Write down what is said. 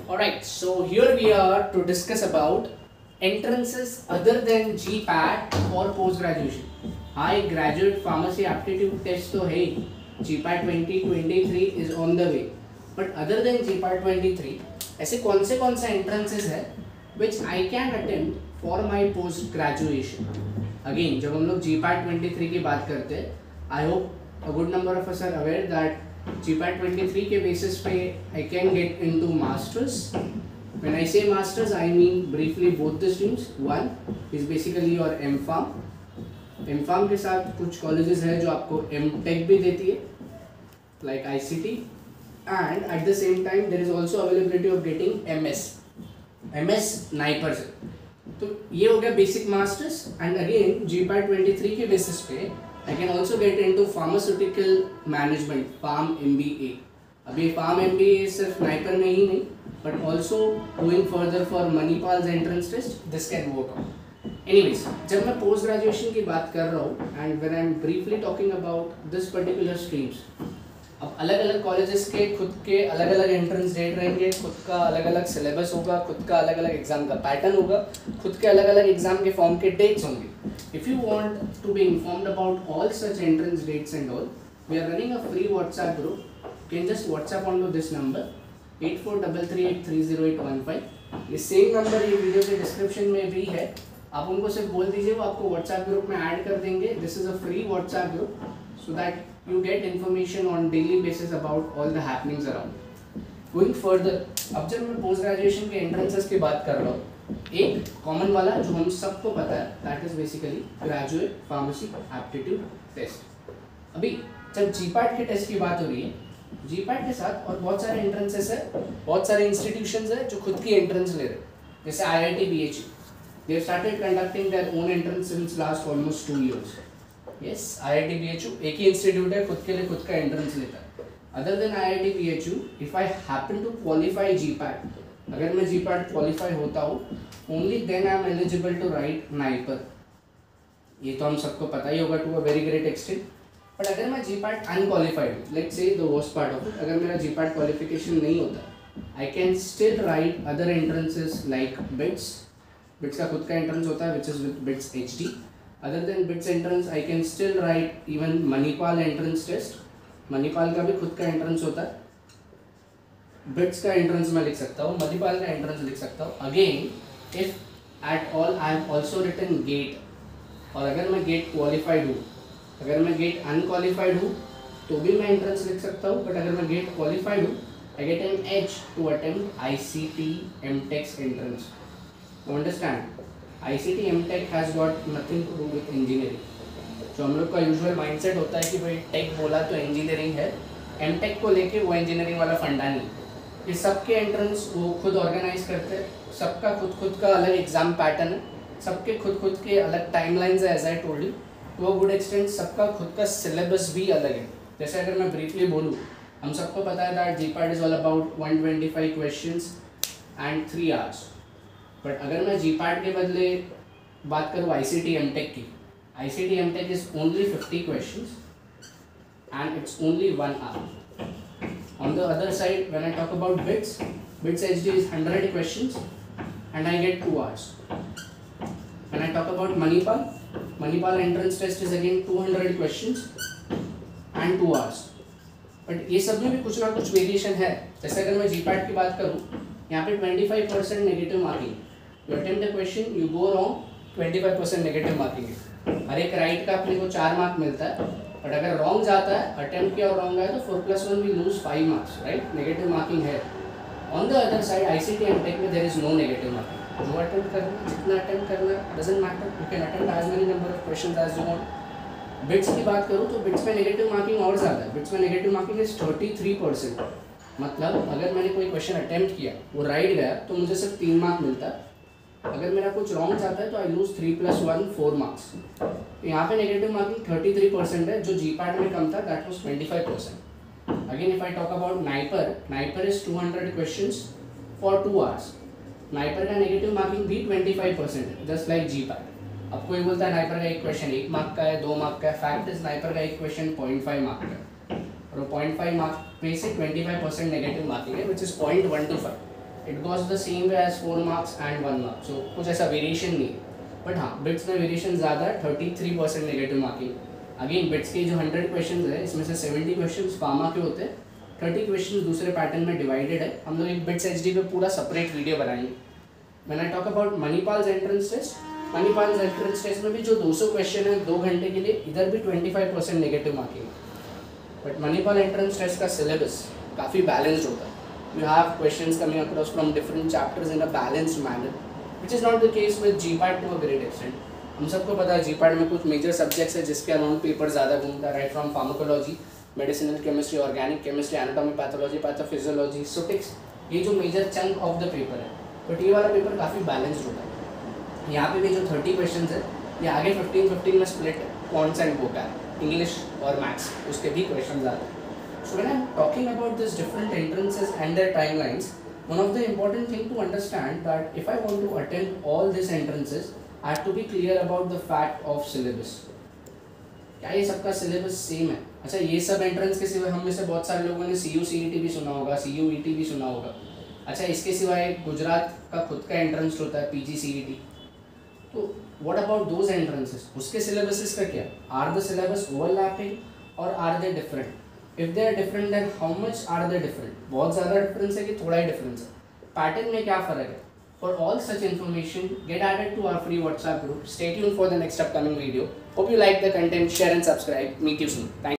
Alright, so here we are to discuss about entrances other than GPAT for post-graduation. Hi, graduate pharmacy aptitude test तो है, GPAT 2023 is on the way. But other than GPAT 23, ऐसे कौन से entrances है which I can attempt for my post-graduation. Again, जब हम लोग GPAT 23 की बात करते हैं, I hope a good number of us are aware that GPAT 23 के basis पे I can get into masters. When I say masters, I mean briefly both the streams. One is basically your M.Pharm. M.Pharm के साथ कुछ colleges है जो आपको M.Tech भी देती है, like ICT, and at the same time there is also availability of getting MS Sniper से. तो ये हो गया basic masters, and again GPAT 23 के basis पे I can also get into pharmaceutical management, Pharm MBA. अभी Pharm MBA सिर्फ Sniper में ही नहीं, but also going further for Manipal's entrance test, this can work out. Anyways, जब मैं post graduation की बात कर रहा हूँ and when I'm briefly talking about this particular streams, अब अलग अलग कॉलेजेस के खुद के अलग अलग एंट्रेंस डेट रहेंगे, खुद का अलग अलग सिलेबस होगा, खुद का अलग अलग एग्जाम का पैटर्न होगा, खुद के अलग अलग एग्जाम के फॉर्म के डेट्स होंगे. If you want to be informed about all such entrance dates and all, we are running a free WhatsApp group. You can just WhatsApp onto this number 8433830815. ये same number ये video के description में भी है, आप उनको सिर्फ बोल दीजिए वो आपको WhatsApp ग्रुप में ऐड कर देंगे. This is a free WhatsApp group so that you get information on daily basis about all the happenings around. Going further, अब जब मैं पोस्ट ग्रेजुएशन के एंट्रेंसेस की बात कर रहा हूँ, एक कॉमन वाला जो हम सबको पता है, that is basically graduate pharmacy aptitude test. अभी जब जीपैट के टेस्ट की बात हो रही है, जीपैट के साथ और बहुत सारे एंट्रेंसेस है, बहुत सारे इंस्टीट्यूशंस है जो खुद की एंट्रेंस ले रहे हैं, जैसे IIT BHU. They have started conducting their own entrance since last almost 2 years. Yes, IIT BHU एक ही इंस्टीट्यूट है, खुद के लिए खुद का एंट्रेंस लेता है. Other than IIT BHU, if I happen to qualify GPAT, अगर मैं जीपैट क्वालिफाई होता हूँ, only then I am eligible to write NIPER. ये तो हम सबको पता ही होगा to a very great extent. But अगर मैं जीपैट अनक्वालिफाइड हूँ, let's say the worst part of it, अगर मेरा जीपैट क्वालिफिकेशन नहीं होता, I can still write other entrances like BITS का खुद का एंट्रेंस होता है, which is with BITS HD. Other than BITS entrance, I can still write even Manipal entrance test. Manipal का भी खुद का entrance होता है. BITS का entrance मैं लिख सकता हूँ, Manipal का entrance लिख सकता हूँ. Again, if at all I have also written GATE, और अगर मैं GATE qualified हूँ, अगर मैं GATE unqualified हूँ, तो भी मैं entrance लिख सकता हूँ. But अगर मैं GATE qualified हूँ, I get an edge to attempt ICT M.Tech entrance. You understand? ICT M.Tech has got nothing to do with engineering. जो हम लोग का यूजुअल माइंडसेट होता है कि भाई टेक बोला तो इंजीनियरिंग है, M.Tech को लेके वो इंजीनियरिंग वाला फंडा नहीं. ये सबके एंट्रेंस वो खुद ऑर्गेनाइज करते हैं, सबका खुद का अलग एग्जाम पैटर्न है, सबके खुद के अलग टाइमलाइंस है. As I told you, to a good extent सबका खुद का सिलेबस भी अलग है. जैसे अगर मैं ब्रीफली बोलूँ, हम सबको पता है that GPAT is all about 125 questions and 3 hours. But अगर मैं जीपैट के बदले बात करूँ ICT M.Tech की, ICT M.Tech is only 50 questions and it's only 1 hour. On the other side when I talk about BITS HD is 100 questions and I get 2 hours. When I talk about Manipal entrance test is again 200 questions and 2 hours. But ये सब में भी कुछ ना कुछ variation है. जैसे अगर मैं जीपैट की बात करूँ, यहाँ पे 25% negative marking. You attempt the question, you go wrong, 25% negative marking है. हर एक राइट का अपने को 4 मार्क मिलता है. बट अगर रॉन्ग जाता है, अटेम्प्ट किया और रॉन्ग आया, तो 4+1 we lose 5 marks, right. Negative marking है. On the other side ICT M.Tech में there is no negative marking. जो अटेम्प्ट करना, जितना अटेम्प्ट करना, doesn't matter. You can attempt as many number of questions as you want. BITS की बात करूँ तो बिट्स में नेगेटिव मार्किंग और ज़्यादा है. बिट्स में नेगेटिव मार्किंग इज 33%. मतलब अगर मैंने कोई क्वेश्चन अटेम्प्ट किया, वो राइट गया, तो मुझे सिर्फ 3 मार्क मिलता है. अगर मेरा कुछ रॉन्ग जाता है तो आई लूज 3+1 4 marks. तो यहाँ पे नेगेटिव मार्किंग 33% है, जो जीपैट में कम था, that was 25%. Again if I talk about NIPER is 200 questions for 2 hours. NIPER का नेगेटिव मार्किंग भी 25% है, जस्ट लाइक जीपैट. अब कोई बोलता है नाइपर का एक क्वेश्चन 1 mark का है, 2 mark का है. फैक्ट इज नाइपर का एक क्वेश्चन 0.5 mark का है, और 0.5 mark में से 25% नेगेटिव मार्किंग है, which is 0.125. It goes the same way as 4 marks and 1 mark, so कुछ ऐसा वेरिएशन नहीं है। बट हाँ, बिट्स में वेरिएशन ज़्यादा है, 33% नेगेटिव मार्किंग। अगेन बिट्स के जो 100 क्वेश्चन है इसमें से 70 क्वेश्चन फार्मा के होते हैं, 30 क्वेश्चन दूसरे पैटर्न में डिवाइडेड है। हम लोग एक बिट्स एचडी पे पूरा सेपरेट वीडियो बनाएंगे। When I talk about Manipal's entrance test, Manipal's entrance test में भी जो 200 क्वेश्चन है 2 घंटे के लिए, इधर भी 25% नेगेटिव मार्किंग है। बट मणिपाल एंट्रेंस टेस्ट का सिलेबस काफ़ी बैलेंस्ड होता है। You have questions coming across from different chapters in a balanced manner, which is not the case with GPAT to a great extent. हम सबको पता है GPAT में कुछ मेजर सब्जेक्ट्स है जिसके अराउंड पेपर ज़्यादा घूमता है, right from pharmacology, medicinal chemistry, organic chemistry, anatomy, pathology, pathophysiology, सुटिक्स, ये जो major chunk of the paper है। बट ये वाला पेपर काफ़ी बैलेंस्ड होता है। यहाँ पे भी जो 30 क्वेश्चन है ये आगे 15-15 में स्प्लिट है, क्वांट्स एंड वोकैब, इंग्लिश और मैथ्स, उसके भी क्वेश्चन आते हैं। So when I'm talking about these different entrances and their timelines, one of the important thing to understand that if I want to attend all these entrances, I have to be clear about the fact of syllabus. क्या ये सबका syllabus same है? अच्छा, ये सब entrance के सिवाय हम में से बहुत सारे लोगों ने CU CET भी सुना होगा, CU ET भी सुना होगा। अच्छा, इसके सिवाय गुजरात का खुद का एंट्रेंस होता है PG CET। तो व्हाट अबाउट दोज एंट्रेंसेस, उसके सिलेबसेस का क्या? आर द सिलेबस ओवरलैपिंग और are they different? If they are different, then how much are they different? बहुत ज़्यादा डिफरेंस है कि थोड़ा ही डिफरेंस है? पैटर्न में क्या फ़र्क है? For all such information, get added to our free WhatsApp group. Stay tuned for the next upcoming video. Hope you like the content. Share and subscribe. Meet you soon. Thank you.